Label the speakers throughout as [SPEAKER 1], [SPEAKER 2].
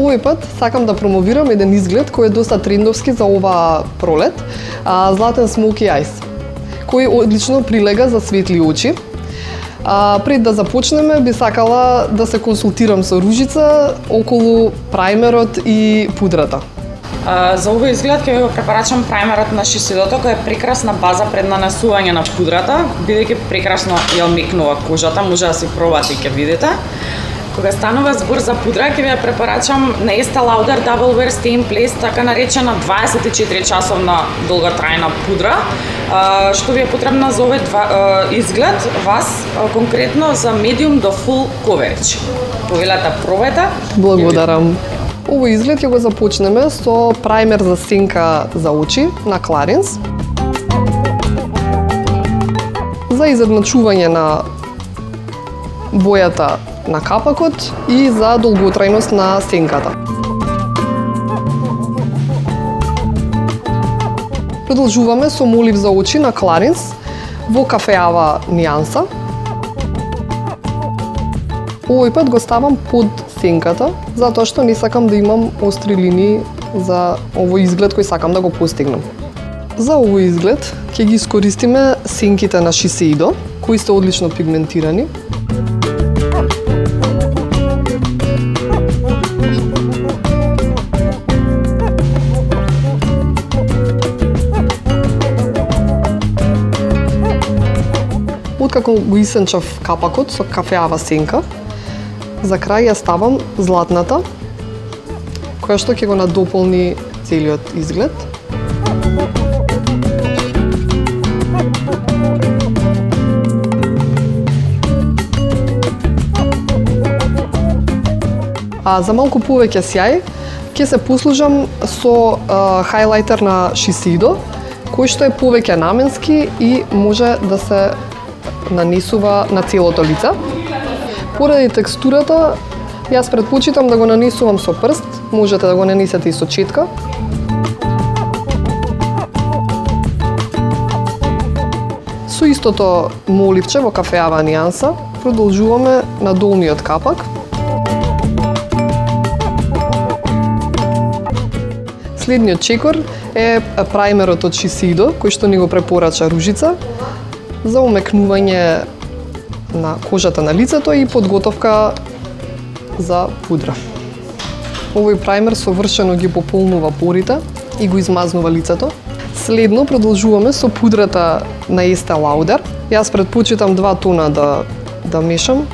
[SPEAKER 1] Овој пат сакам да промовирам еден изглед кој е доста трендовски за оваа пролет, златен смоки ајс, кој одлично прилега за светли очи. Пред да започнеме, би сакала да се консултирам со Ружица околу прајмерот и пудрата.
[SPEAKER 2] За овој изглед ќе ви го препорачам прајмерот на Шисидото, кој е прекрасна база пред нанесување на пудрата, бидејќи прекрасно ја омекнува кожата, може да си пробате и ќе видите. Кога станува збор за пудра, ќе ви ја препорачам на Estée Lauder Double Wear Stay in Place, така наречена 24 часовна долготрајна пудра, што ви е потребна за овој изглед, вас конкретно за medium до full coverage. Повелете, пробајте.
[SPEAKER 1] Благодарам. Овој изглед ќе го започнеме со прајмер за сенка за очи на Clarins. За изедначување на бојата на капакот и за долготрајност на сенката. Продолжуваме со молив за очи на Clarins во кафеава нијанса. Овој пат го ставам под сенката, затоа што не сакам да имам остри линии за овој изглед кој сакам да го постигнам. За овој изглед ќе ги искористиме сенките на Shiseido, кои се одлично пигментирани. Откако го исенчав капакот со кафеава сенка, за крај ја ставам златната, која што ќе го надополни целиот изглед. За малку повеќе сјај, ќе се послужам со хайлайтер на Shiseido, кој што е повеќе наменски и може да се нанесува на целото лице. Поради текстурата, јас предпочитам да го нанесувам со прст, можете да го нанесете и со четка. Со истото моливче во кафеава нијанса, продолжуваме на долниот капак. Следниот чекор е прајмерот од Shiseido, кој што ни го препорача Ружица, за омекнување на кожата на лицето и подготовка за пудра. Овој прајмер совршено ги пополнува порите и го измазнува лицето. Следно продолжуваме со пудрата на Estée Lauder. Јас предпочитам 2 тона да мешам.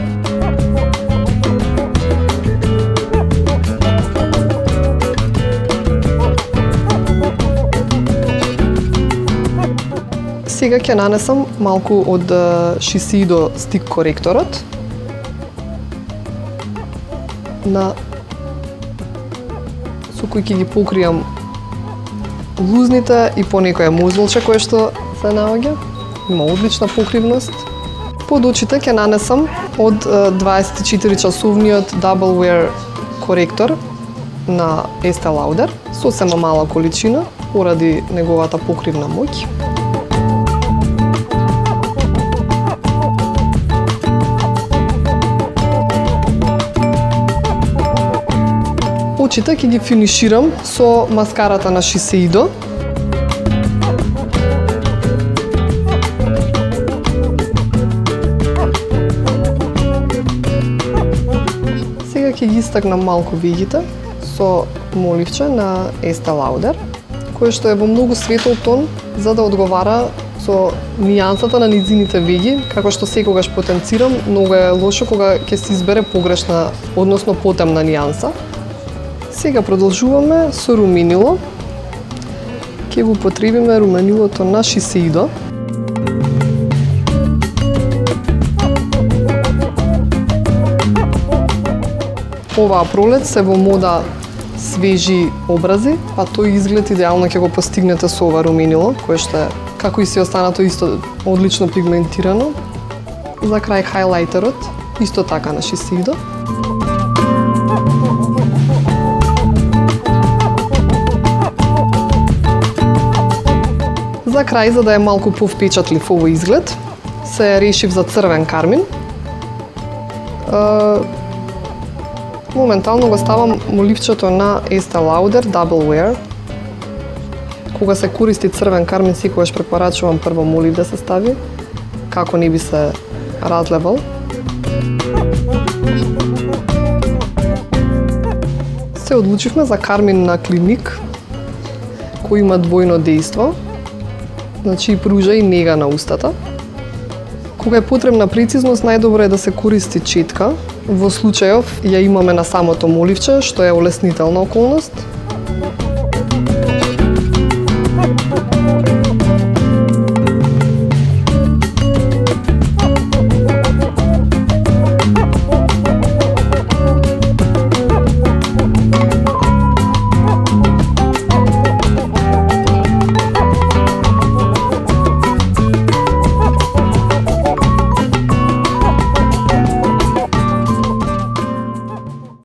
[SPEAKER 1] Сега ќе нанесам малку од Shiseido стик коректорот со кој ќе ги покријам лузните и понекоја мозолче кое што се наоѓа. Има одлична покривност. Под очите ќе нанесам од 24 часовниот Double Wear коректор на Estée Lauder, сосема мала количина поради неговата покривна моќ. Очите ќе ги финиширам со маскарата на Shiseido. Сега ќе ги истакнам малку вегите со моливче на Estée Lauder, кој што е во многу светол тон, за да одговара со нијансата на низините веги, како што секогаш потенцирам, многу е лошо кога ќе се избере погрешна, односно потемна нијанса. Сега продолжуваме со руменило. Ќе го употребиме руменилото на Shiseido. Оваа пролет се во мода свежи образи, а тој изглед идеално ќе го постигнете со ова руменило, кое што е, како и се останато, исто одлично пигментирано. За крај хайлайтерот, исто така на Shiseido. За крај, за да е малку повпечатлив овој изглед, се решив за црвен кармин. Моментално го ставам моливчето на Estée Lauder Double Wear. Кога се користи црвен кармин, секогаш препорачувам прво молив да се стави, како не би се разлевал. Се одлучивме за кармин на Клиник, кој има двојно дејство, значи пружа и нега на устата. Кога е потребна прецизност, најдобро е да се користи четка. Во случајов ја имаме на самото моливче, што е олеснителна околност.